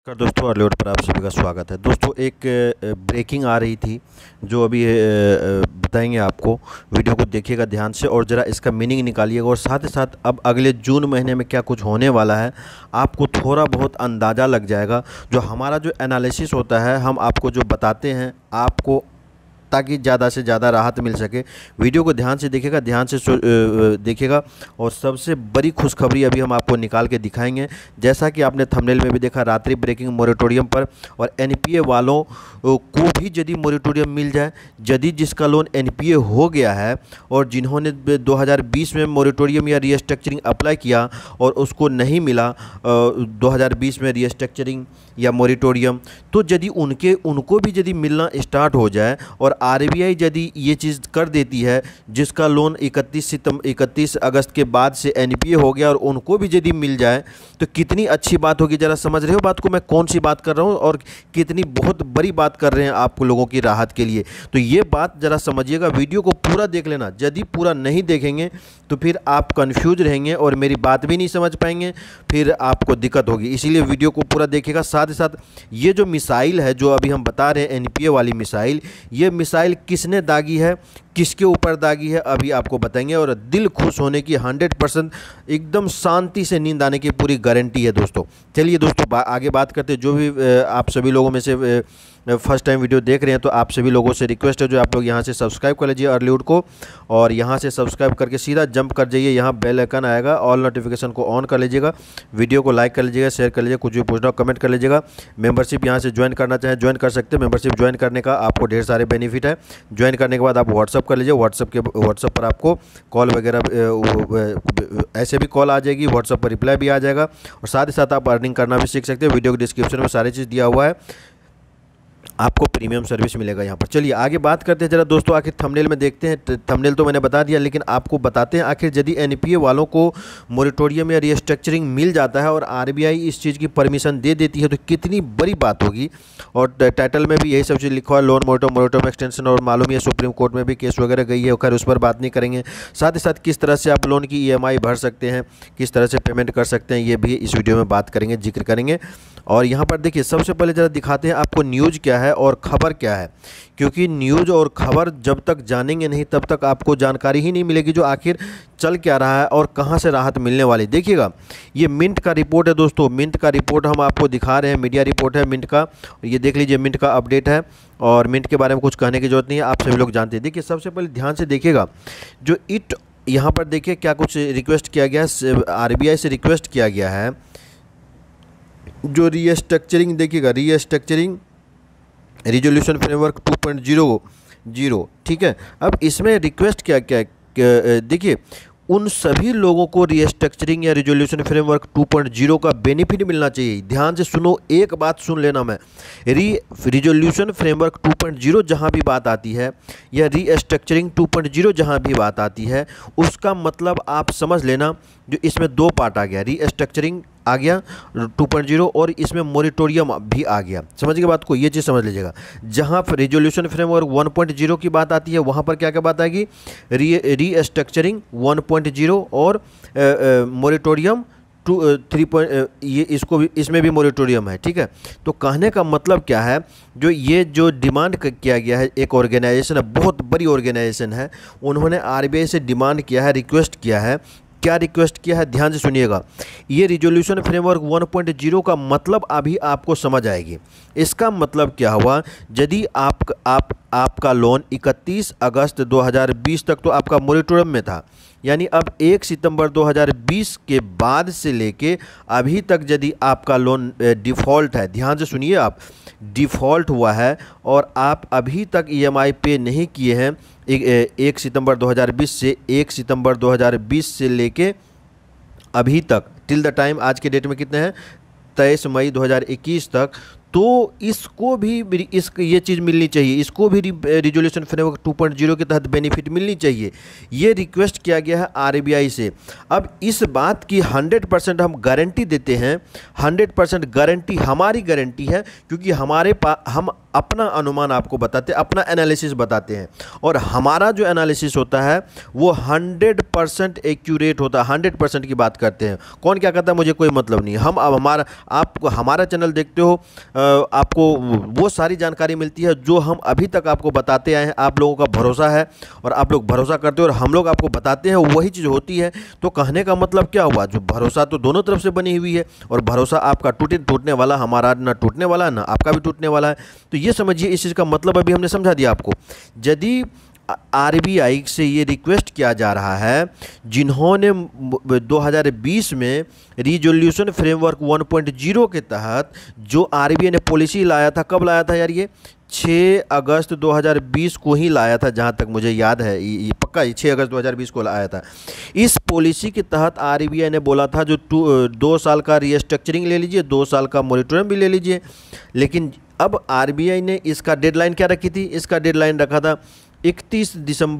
नमस्कार दोस्तों, अर्लीवुड पर आप सभी का स्वागत है। दोस्तों, एक ब्रेकिंग आ रही थी जो अभी बताएंगे आपको। वीडियो को देखिएगा ध्यान से और ज़रा इसका मीनिंग निकालिएगा, और साथ ही साथ अब अगले जून महीने में क्या कुछ होने वाला है आपको थोड़ा बहुत अंदाज़ा लग जाएगा। जो हमारा जो एनालिसिस होता है, हम आपको जो बताते हैं आपको, ताकि ज़्यादा से ज़्यादा राहत मिल सके। वीडियो को ध्यान से देखिएगा, ध्यान से देखिएगा। और सबसे बड़ी खुशखबरी अभी हम आपको निकाल के दिखाएंगे। जैसा कि आपने थंबनेल में भी देखा, रात्रि ब्रेकिंग मोरेटोरियम पर, और एनपीए वालों को भी यदि मोरेटोरियम मिल जाए, यदि जिसका लोन एनपीए हो गया है और जिन्होंने 2020 में मोरेटोरियम या रीस्ट्रक्चरिंग अप्लाई किया और उसको नहीं मिला 2020 में रीस्ट्रक्चरिंग या मोरेटोरियम, तो यदि उनको भी यदि मिलना स्टार्ट हो जाए और आरबीआई यदि ये चीज़ कर देती है, जिसका लोन 31 अगस्त के बाद से एनपीए हो गया और उनको भी यदि मिल जाए, तो कितनी अच्छी बात होगी। ज़रा समझ रहे हो बात को, मैं कौन सी बात कर रहा हूँ और कितनी बहुत बड़ी बात कर रहे हैं आप लोगों की राहत के लिए। तो ये बात ज़रा समझिएगा, वीडियो को पूरा देख लेना। यदि पूरा नहीं देखेंगे तो फिर आप कंफ्यूज रहेंगे और मेरी बात भी नहीं समझ पाएंगे, फिर आपको दिक्कत होगी। इसीलिए वीडियो को पूरा देखिएगा। साथ ही साथ ये जो मिसाइल है जो अभी हम बता रहे हैं, एनपीए वाली मिसाइल, ये मिसाइल किसने दागी है, किसके ऊपर दागी है, अभी आपको बताएंगे। और दिल खुश होने की 100%, एकदम शांति से नींद आने की पूरी गारंटी है दोस्तों। चलिए दोस्तों, आगे बात करते हैं। जो भी आप सभी लोगों में से फर्स्ट टाइम वीडियो देख रहे हैं, तो आप सभी लोगों से रिक्वेस्ट है जो आप लोग यहाँ से सब्सक्राइब कर लीजिए अर्लीवुड को, और यहाँ से सब्सक्राइब करके सीधा जंप कर जाइए, यहाँ बेल आइकन आएगा, ऑल नोटिफिकेशन को ऑन कर लीजिएगा, वीडियो को लाइक कर लीजिएगा, शेयर कर लीजिएगा, कुछ भी पूछना हो कमेंट कर लीजिएगा। मेंबरशिप यहाँ से ज्वाइन करना चाहें ज्वाइन कर सकते हैं। मेंबरशिप ज्वाइन करने का आपको ढेर सारे बेनिफिट है। ज्वाइन करने के बाद आप व्हाट्सअप कर लीजिए, व्हाट्सअप पर आपको कॉल वगैरह ऐसे भी कॉल आ जाएगी, व्हाट्सअप पर रिप्लाई भी आ जाएगा, और साथ ही साथ आप अर्निंग करना भी सीख सकते हैं। वीडियो के डिस्क्रिप्शन में सारी चीज़ दिया हुआ है, आपको प्रीमियम सर्विस मिलेगा यहाँ पर। चलिए आगे बात करते हैं। जरा दोस्तों आखिर थंबनेल में देखते हैं। थंबनेल तो मैंने बता दिया, लेकिन आपको बताते हैं आखिर यदि एनपीए वालों को मोरेटोरियम या रीस्ट्रक्चरिंग मिल जाता है और आरबीआई इस चीज़ की परमिशन दे देती है, तो कितनी बड़ी बात होगी। और टाइटल में भी यही सब चीज़ लिखा है, लोन मोरेटोरियम एक्सटेंशन, और मालूम है सुप्रीम कोर्ट में भी केस वगैरह गई है, खैर उस पर बात नहीं करेंगे। साथ ही साथ किस तरह से आप लोन की ईएमआई भर सकते हैं, किस तरह से पेमेंट कर सकते हैं, ये भी इस वीडियो में बात करेंगे, जिक्र करेंगे। और यहाँ पर देखिए, सबसे पहले ज़रा दिखाते हैं आपको न्यूज़ क्या है और खबर क्या है, क्योंकि न्यूज़ और खबर जब तक जानेंगे नहीं तब तक आपको जानकारी ही नहीं मिलेगी जो आखिर चल क्या रहा है और कहाँ से राहत मिलने वाली। देखिएगा, ये मिंट का रिपोर्ट है दोस्तों, मिंट का रिपोर्ट हम आपको दिखा रहे हैं, मीडिया रिपोर्ट है मिंट का। ये देख लीजिए, मिंट का अपडेट है, और मिंट के बारे में कुछ कहने की जरूरत नहीं है, आप सभी लोग जानते हैं। देखिए, सबसे पहले ध्यान से देखिएगा, जो यहाँ पर देखिए क्या कुछ रिक्वेस्ट किया गया है, आरबीआई से रिक्वेस्ट किया गया है। जो रीस्ट्रक्चरिंग देखिएगा, रीस्ट्रक्चरिंग रिजोल्यूशन फ्रेमवर्क 2.0, ठीक है। अब इसमें रिक्वेस्ट क्या क्या देखिए, उन सभी लोगों को रीस्ट्रक्चरिंग या रिजोल्यूशन फ्रेमवर्क 2.0 का बेनिफिट मिलना चाहिए। ध्यान से सुनो, एक बात सुन लेना, मैं रिजोल्यूशन फ्रेमवर्क 2.0 जहाँ भी बात आती है, या रीस्ट्रक्चरिंग 2.0 जहाँ भी बात आती है, उसका मतलब आप समझ लेना, जो इसमें दो पार्ट आ गया, रीस्ट्रक्चरिंग आ गया 2.0 और इसमें मोरेटोरियम भी आ गया। समझ के बात को, ये चीज़ समझ लीजिएगा। जहाँ रिजोल्यूशन फ्रेमवर्क 1.0 की बात आती है, वहाँ पर क्या क्या बात आएगी, रीस्ट्रक्चरिंग 1.0 और मोरेटोरियम 3. ये इसको भी, इसमें भी मोरेटोरियम है, ठीक है। तो कहने का मतलब क्या है, जो डिमांड किया गया है, एक ऑर्गेनाइजेशन है, बहुत बड़ी ऑर्गेनाइजेशन है, उन्होंने आरबीआई से डिमांड किया है, रिक्वेस्ट किया है। क्या रिक्वेस्ट किया है, ध्यान से सुनिएगा। ये रिजोल्यूशन फ्रेमवर्क 1.0 का मतलब अभी आपको समझ आएगी। इसका मतलब क्या हुआ, यदि आपका लोन 31 अगस्त 2020 तक तो आपका मोरेटोरियम में था, यानी अब 1 सितंबर 2020 के बाद से लेके अभी तक यदि आपका लोन डिफ़ॉल्ट है, ध्यान से सुनिए, आप डिफ़ॉल्ट हुआ है और आप अभी तक ईएमआई पे नहीं किए हैं 1 सितंबर 2020 से, 1 सितंबर 2020 से लेके अभी तक टिल द टाइम, आज के डेट में कितने हैं, 23 मई 2021 तक, तो इसको भी ये चीज़ मिलनी चाहिए, इसको भी रिजोल्यूशन फ्रेमवर्क 2.0 के तहत बेनिफिट मिलनी चाहिए। ये रिक्वेस्ट किया गया है आरबीआई से। अब इस बात की 100% हम गारंटी देते हैं, 100% गारंटी हमारी गारंटी है, क्योंकि हम अपना अनुमान आपको बताते हैं, अपना एनालिसिस बताते हैं, और हमारा जो एनालिसिस होता है वो 100% एक्यूरेट होता है, 100% की बात करते हैं। कौन क्या कहता है मुझे कोई मतलब नहीं। हम अब हमारा चैनल देखते हो, आपको वो सारी जानकारी मिलती है जो हम अभी तक आपको बताते आए हैं। आप लोगों का भरोसा है और आप लोग भरोसा करते हो और हम लोग आपको बताते हैं, वही चीज़ होती है। तो कहने का मतलब क्या हुआ, जो भरोसा तो दोनों तरफ से बनी हुई है, और भरोसा आपका टूटने वाला, हमारा ना टूटने वाला ना आपका भी टूटने वाला है। तो ये समझिए, इस चीज़ का मतलब अभी हमने समझा दिया आपको। यदि आरबीआई से ये रिक्वेस्ट किया जा रहा है, जिन्होंने 2020 में रिजोल्यूशन फ्रेमवर्क 1.0 के तहत जो आरबीआई ने पॉलिसी लाया था, कब लाया था यार, ये 6 अगस्त 2020 को ही लाया था, जहाँ तक मुझे याद है, ये पक्का 6 अगस्त 2020 को लाया था। इस पॉलिसी के तहत आरबीआई ने बोला था जो 2 साल का रीस्ट्रक्चरिंग ले लीजिए, 2 साल का मोरेटोरियम भी ले लीजिए। लेकिन अब आरबीआई ने इसका डेडलाइन क्या रखी थी, इसका डेडलाइन रखा था 31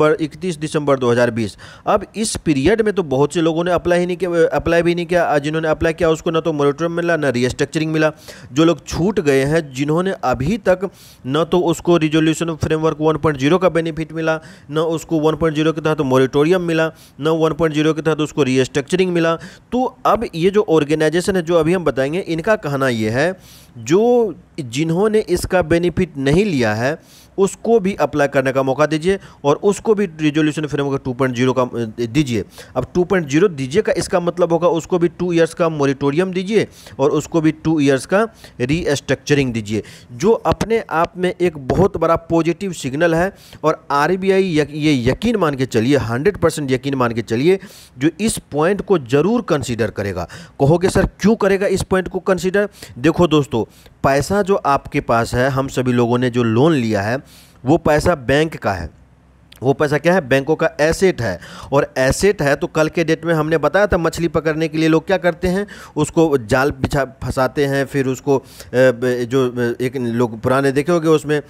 दिसंबर 2020। अब इस पीरियड में तो बहुत से लोगों ने अप्लाई भी नहीं किया। जिन्होंने अप्लाई किया उसको ना तो मोरेटोरियम मिला ना रीस्ट्रक्चरिंग मिला। जो लोग छूट गए हैं, जिन्होंने अभी तक न तो उसको रिजोल्यूशन फ्रेमवर्क 1.0 का बेनिफिट मिला, न उसको 1.0 के तहत मोरेटोरियम मिला, न 1.0 के तहत उसको रीस्ट्रक्चरिंग मिला। तो अब ये जो ऑर्गेनाइजेशन है, जो अभी हम बताएंगे, इनका कहना ये है जो जिन्होंने इसका बेनिफिट नहीं लिया है उसको भी अप्लाई करने का मौका दीजिए, और उसको भी रिजोल्यूशन फ्रेमवर्क 2.0 का दीजिए। अब 2.0 दीजिए का इसका मतलब होगा उसको भी 2 इयर्स का मोरेटोरियम दीजिए और उसको भी 2 इयर्स का रीस्ट्रक्चरिंग दीजिए, जो अपने आप में एक बहुत बड़ा पॉजिटिव सिग्नल है। और आरबीआई ये यकीन मान के चलिए, 100% यकीन मान के चलिए, जो इस पॉइंट को ज़रूर कंसीडर करेगा। कहोगे सर क्यों करेगा इस पॉइंट को कंसीडर? देखो दोस्तों, पैसा जो आपके पास है, हम सभी लोगों ने जो लोन लिया है, वो पैसा बैंक का है। वो पैसा क्या है? बैंकों का एसेट है। और एसेट है तो कल के डेट में हमने बताया था, मछली पकड़ने के लिए लोग क्या करते हैं, उसको जाल बिछा फंसाते हैं, फिर उसको जो एक लोग पुराने देखे होंगे, उसमें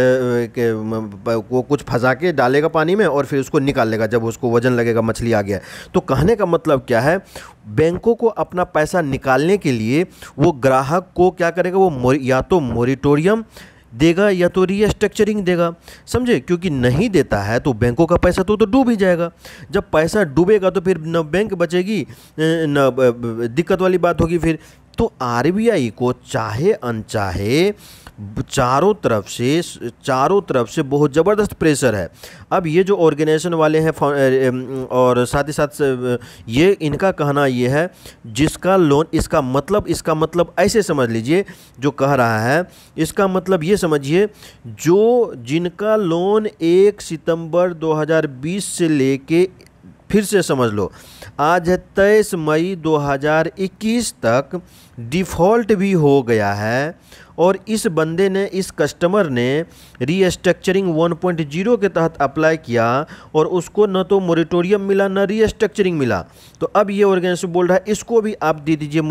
वो कुछ फंसा के डालेगा पानी में और फिर उसको निकाल लेगा जब उसको वजन लगेगा मछली आ गया। तो कहने का मतलब क्या है, बैंकों को अपना पैसा निकालने के लिए वो ग्राहक को क्या करेगा, वो या तो मोरेटोरियम देगा या तो रीस्ट्रक्चरिंग देगा, समझे? क्योंकि नहीं देता है तो बैंकों का पैसा तो डूब ही जाएगा। जब पैसा डूबेगा तो फिर न बैंक बचेगी, न दिक्कत वाली बात होगी फिर। तो आरबीआई को चाहे अनचाहे चारों तरफ से बहुत ज़बरदस्त प्रेशर है। अब ये जो ऑर्गेनाइजेशन वाले हैं और साथ ही साथ ये इनका कहना ये है, जिसका लोन, इसका मतलब ऐसे समझ लीजिए, जो कह रहा है इसका मतलब ये समझिए, जो जिनका लोन 1 सितंबर 2020 से लेके, फिर से समझ लो, आज है 23 मई 2021 तक डिफ़ॉल्ट भी हो गया है, और इस बंदे ने, इस कस्टमर ने रीस्ट्रक्चरिंग 1.0 के तहत अप्लाई किया और उसको न तो मोरेटोरियम मिला न रीस्ट्रक्चरिंग मिला। तो अब ये ऑर्गेनाइजेशन बोल रहा है इसको भी आप दे दीजिए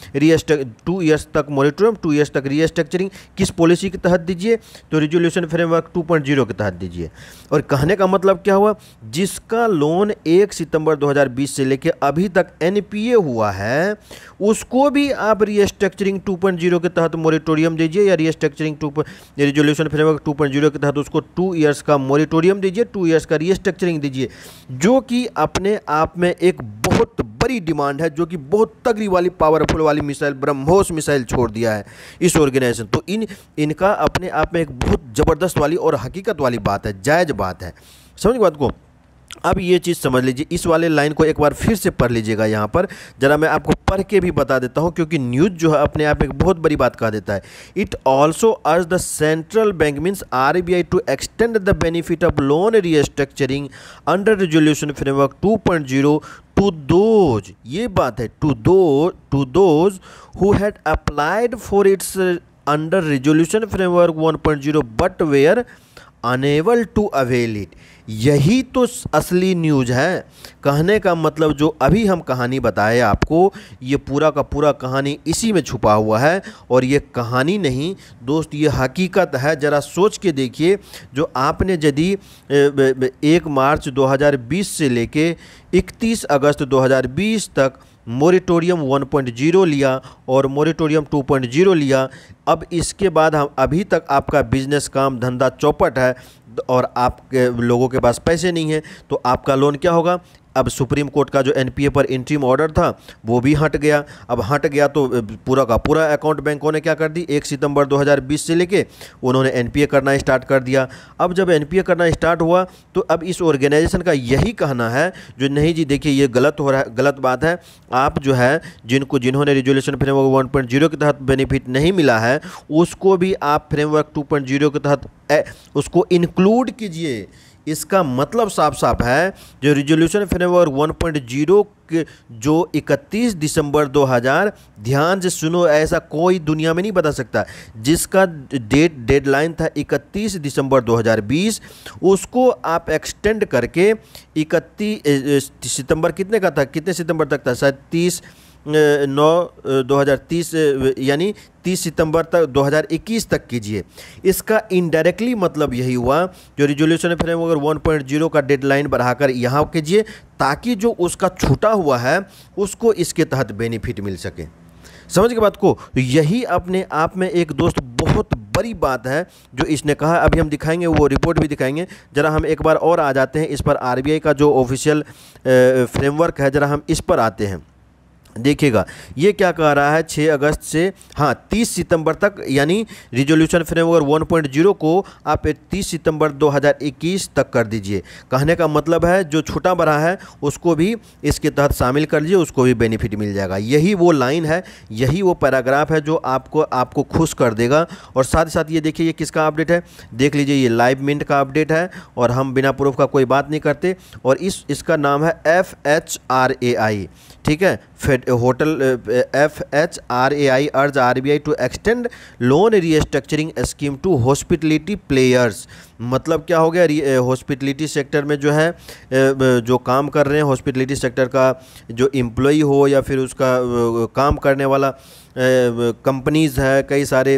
2 इयर्स तक मोरेटोरियम, 2 इयर्स तक रीस्ट्रक्चरिंग। किस पॉलिसी के तहत दीजिए? तो रिजोल्यूशन फ्रेमवर्क 2.0 के तहत दीजिए। और कहने का मतलब क्या हुआ, जिसका लोन 1 सितंबर 2020 से लेकर अभी तक एनपीए हुआ है, उसको भी आप रीस्ट्रक्चरिंग 2.0 के तहत मोरेटोरियम दीजिए, या रीस्ट्रक्चरिंग रिजोल्यूशन फ्रेमवर्क 2.0 के तहत उसको 2 इयर्स का मोरेटोरियम दीजिए, 2 इयर्स का रीस्ट्रक्चरिंग दीजिए, जो कि अपने आप में एक बहुत बड़ी डिमांड है, जो कि बहुत तगड़ी वाली, पावरफुल वाली मिसाइल, ब्रह्मोस मिसाइल छोड़ दिया है इस ऑर्गेनाइजेशन। तो इनका अपने आप में एक बहुत ज़बरदस्त वाली और हकीकत वाली बात है, जायज़ बात है। समझ बात को? अब ये चीज़ समझ लीजिए, इस वाले लाइन को एक बार फिर से पढ़ लीजिएगा। यहाँ पर ज़रा मैं आपको पढ़ के भी बता देता हूँ, क्योंकि न्यूज़ जो है अपने आप में एक बहुत बड़ी बात कह देता है। It also urge the central bank means RBI to extend the benefit of loan restructuring under resolution framework 2.0 to those, ये बात है, to those who had applied for its under resolution framework 1.0 but were unable to avail it. यही तो असली news है। कहने का मतलब जो अभी हम कहानी बताए आपको, ये पूरा का पूरा कहानी इसी में छुपा हुआ है। और ये कहानी नहीं दोस्त, ये हकीकत है। ज़रा सोच के देखिए, जो आपने यदि 1 मार्च 2020 से लेके 31 अगस्त 2020 तक मोरेटोरियम 1.0 लिया और मोरेटोरियम 2.0 लिया, अब इसके बाद हम अभी तक आपका बिजनेस काम धंधा चौपट है और आपके लोगों के पास पैसे नहीं हैं, तो आपका लोन क्या होगा? अब सुप्रीम कोर्ट का जो एनपीए पर इंट्रीम ऑर्डर था वो भी हट गया। अब हट गया तो पूरा का पूरा अकाउंट बैंकों ने क्या कर दी, 1 सितंबर 2020 से लेके उन्होंने एनपीए करना स्टार्ट कर दिया। अब जब एनपीए करना स्टार्ट हुआ तो अब इस ऑर्गेनाइजेशन का यही कहना है जो नहीं जी देखिए ये गलत हो रहा है, गलत बात है। आप जो है जिन्होंने रिजोल्यूशन फ्रेमवर्क 1.0 के तहत बेनिफिट नहीं मिला है, उसको भी आप फ्रेमवर्क 2.0 के तहत उसको इंक्लूड कीजिए। इसका मतलब साफ साफ है, जो रिजोल्यूशन फ्रेमवर्क 1.0 के जो 31 दिसंबर 2000, ध्यान से सुनो, ऐसा कोई दुनिया में नहीं बता सकता, जिसका डेडलाइन था 31 दिसंबर 2020, उसको आप एक्सटेंड करके 31 सितंबर कितने का था, कितने सितंबर तक था, शायद 30/9/2030 यानी 30 सितंबर तक 2021 तक कीजिए। इसका इनडायरेक्टली मतलब यही हुआ, जो रिजोल्यूशन फ्रेमवर्क 1.0 का डेडलाइन बढ़ाकर यहाँ कीजिए, ताकि जो उसका छूटा हुआ है उसको इसके तहत बेनिफिट मिल सके। समझ के बात को? तो यही अपने आप में एक दोस्त बहुत बड़ी बात है जो इसने कहा। अभी हम दिखाएंगे, वो रिपोर्ट भी दिखाएंगे। ज़रा हम एक बार और आ जाते हैं इस पर, आरबीआई का जो ऑफिशियल फ्रेमवर्क है, ज़रा हम इस पर आते हैं। देखिएगा ये क्या कह रहा है, 6 अगस्त से 30 सितंबर तक, यानी रिजोल्यूशन फ्रेमवर्क 1.0 को आप 30 सितंबर 2021 तक कर दीजिए। कहने का मतलब है जो छूटा बढ़ा है उसको भी इसके तहत शामिल कर लीजिए, उसको भी बेनिफिट मिल जाएगा। यही वो लाइन है, यही वो पैराग्राफ है जो आपको खुश कर देगा। और साथ ही साथ ये देखिए, ये किसका अपडेट है, देख लीजिए, ये लाइव मिंट का अपडेट है और हम बिना प्रूफ का कोई बात नहीं करते। और इसका नाम है FHRAI, ठीक है, hotel FHRAI urge RBI to extend loan restructuring scheme to hospitality players. मतलब क्या हो गया, हॉस्पिटलिटी सेक्टर में जो है जो काम कर रहे हैं, हॉस्पिटलिटी सेक्टर का जो एम्प्लॉई हो या फिर उसका काम करने वाला कंपनीज़ है, कई सारे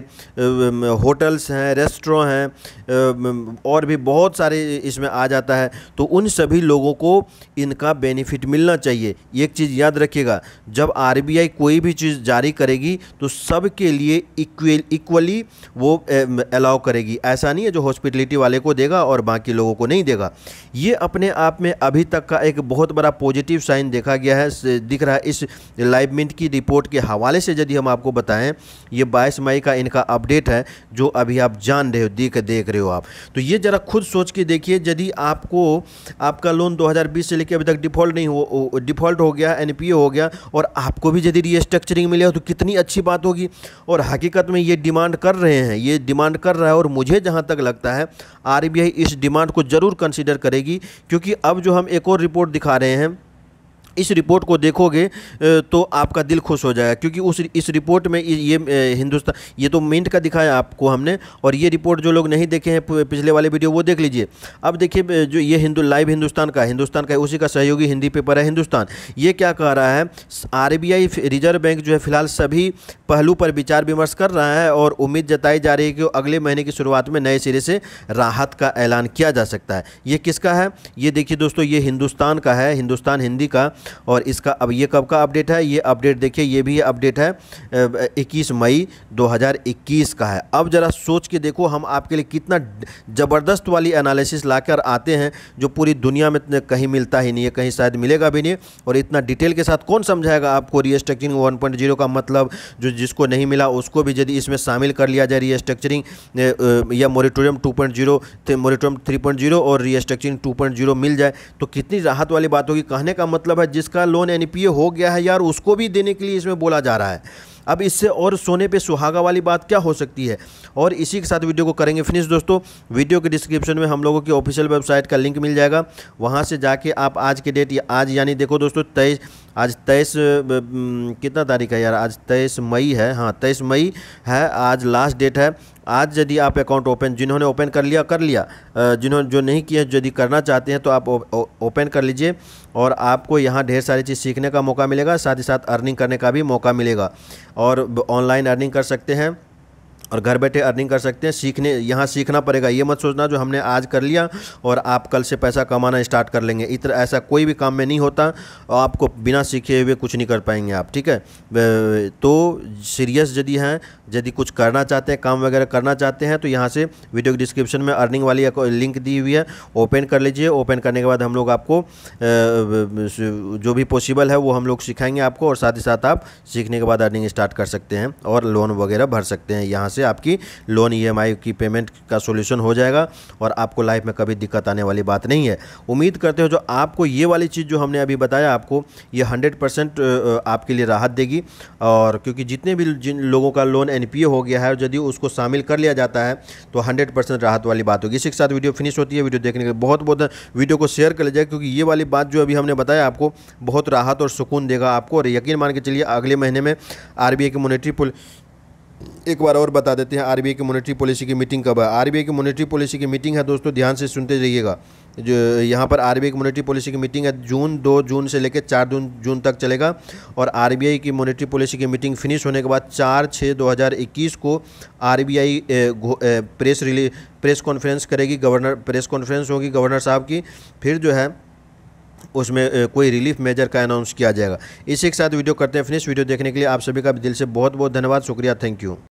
होटल्स हैं, रेस्टोरेंट हैं, और भी बहुत सारे इसमें आ जाता है, तो उन सभी लोगों को इनका बेनिफिट मिलना चाहिए। एक चीज़ याद रखिएगा, जब आरबीआई कोई भी चीज़ जारी करेगी तो सब के लिए इक्वली वो अलाउ करेगी। ऐसा नहीं है जो हॉस्पिटलिटी वाले को देगा और बाकी लोगों को नहीं देगा। ये अपने आप में अभी तक का एक बहुत बड़ा पॉजिटिव साइन देखा गया है, दिख रहा है। इस लाइव मिंट की रिपोर्ट के हवाले से यदि हम आपको बताएं, ये 22 मई का इनका अपडेट है जो अभी आप जान रहे हो, देख रहे हो आप। तो ये ज़रा खुद सोच के देखिए, यदि आपका लोन 2020 से लेकर अभी तक डिफ़ॉल्ट हो गया, एनपीए हो गया, और आपको भी यदि रीस्ट्रक्चरिंग मिले तो कितनी अच्छी बात होगी। और हकीकत में ये डिमांड कर रहे हैं, ये डिमांड कर रहा है, और मुझे जहाँ तक लगता है आरबीआई इस डिमांड को ज़रूर कंसीडर करेगी। क्योंकि अब जो हम एक और रिपोर्ट दिखा रहे हैं, इस रिपोर्ट को देखोगे तो आपका दिल खुश हो जाएगा। क्योंकि इस रिपोर्ट में ये हिंदुस्तान, ये तो मिंट का दिखाया आपको हमने, और ये रिपोर्ट जो लोग नहीं देखे हैं पिछले वाले वीडियो वो देख लीजिए। अब देखिए जो ये लाइव हिंदुस्तान का उसी का सहयोगी हिंदी पेपर है हिंदुस्तान। ये क्या कह रहा है, आरबीआई रिजर्व बैंक जो है फिलहाल सभी पहलू पर विचार विमर्श कर रहा है और उम्मीद जताई जा रही है कि अगले महीने की शुरुआत में नए सिरे से राहत का ऐलान किया जा सकता है। ये किसका है, ये देखिए दोस्तों, ये हिंदुस्तान का है, हिंदुस्तान हिंदी का। और इसका अब ये कब का अपडेट है, ये अपडेट देखिए, ये भी अपडेट है 21 मई 2021 का है। अब ज़रा सोच के देखो, हम आपके लिए कितना ज़बरदस्त वाली एनालिसिस लाकर आते हैं जो पूरी दुनिया में कहीं मिलता ही नहीं है, कहीं शायद मिलेगा भी नहीं। और इतना डिटेल के साथ कौन समझाएगा आपको रीस्ट्रक्चरिंग 1.0 का मतलब, जो जिसको नहीं मिला उसको भी यदि इसमें शामिल कर लिया जाए, रीस्ट्रक्चरिंग या मोरेटोरियम 2.0, मोरेटोरियम 3.0 और रीस्ट्रक्चरिंग 2.0 मिल जाए तो कितनी राहत वाली बात होगी। कहने का मतलब है जिसका लोन एनपीए हो गया है यार, उसको भी देने के लिए इसमें बोला जा रहा है। अब इससे और सोने पे सुहागा वाली बात क्या हो सकती है। और इसी के साथ वीडियो को करेंगे फिनिश दोस्तों। वीडियो के डिस्क्रिप्शन में हम लोगों की ऑफिशियल वेबसाइट का लिंक मिल जाएगा, वहां से जाके आप आज के डेट, आज यानी देखो दोस्तों आज 23 कितना तारीख है यार, आज 23 मई है, हाँ 23 मई है आज, लास्ट डेट है। आज यदि आप अकाउंट ओपन, जिन्होंने ओपन कर लिया कर लिया, जिन्होंने जो नहीं किया, यदि करना चाहते हैं तो आप ओपन कर लीजिए और आपको यहाँ ढेर सारी चीज़ सीखने का मौका मिलेगा, साथ ही साथ अर्निंग करने का भी मौका मिलेगा और ऑनलाइन अर्निंग कर सकते हैं और घर बैठे अर्निंग कर सकते हैं। यहाँ सीखना पड़ेगा, ये मत सोचना जो हमने आज कर लिया और आप कल से पैसा कमाना स्टार्ट कर लेंगे, इतना ऐसा कोई भी काम में नहीं होता और आपको बिना सीखे हुए कुछ नहीं कर पाएंगे आप, ठीक है। तो सीरियस यदि हैं, यदि कुछ करना चाहते हैं, काम वगैरह करना चाहते हैं तो यहाँ से वीडियो के डिस्क्रिप्शन में अर्निंग वाली लिंक दी हुई है, ओपन कर लीजिए। ओपन करने के बाद हम लोग आपको जो भी पॉसिबल है वो हम लोग सिखाएंगे आपको और साथ ही साथ आप सीखने के बाद अर्निंग स्टार्ट कर सकते हैं और लोन वगैरह भर सकते हैं। यहाँ से आपकी लोन EMI की पेमेंट का सॉल्यूशन हो जाएगा और आपको लाइफ में कभी दिक्कत आने वाली बात नहीं है। उम्मीद करते हो जो आपको ये वाली चीज़ जो हमने अभी बताया आपको, ये 100% आपके लिए राहत देगी। और क्योंकि जितने भी जिन लोगों का लोन NPA हो गया है, यदि उसको शामिल कर लिया जाता है तो 100% राहत वाली बात होगी। इसी के साथ वीडियो फिनिश होती है। वीडियो देखने के लिए बहुत बहुत वीडियो को शेयर कर लीजिएगा, क्योंकि ये वाली बात जो अभी हमने बताया आपको बहुत राहत और सुकून देगा आपको। और यकीन मान के चलिए अगले महीने में RBI की मॉनेटरी एक बार और बता देते हैं RBI की मॉनेटरी पॉलिसी की मीटिंग कब है। RBI की मॉनेटरी पॉलिसी की मीटिंग है दोस्तों, ध्यान से सुनते रहिएगा। जो यहाँ पर RBI की मॉनेटरी पॉलिसी की मीटिंग है 2 जून से लेकर 4 जून तक चलेगा और RBI की मॉनेटरी पॉलिसी की मीटिंग फिनिश होने के बाद 4/6/2021 को RBI प्रेस कॉन्फ्रेंस करेगी, प्रेस कॉन्फ्रेंस होगी गवर्नर साहब की। फिर जो है उसमें कोई रिलीफ मेजर का अनाउंस किया जाएगा। इसी के साथ वीडियो करते हैं फिनिश। वीडियो देखने के लिए आप सभी का दिल से बहुत बहुत धन्यवाद, शुक्रिया, थैंक यू।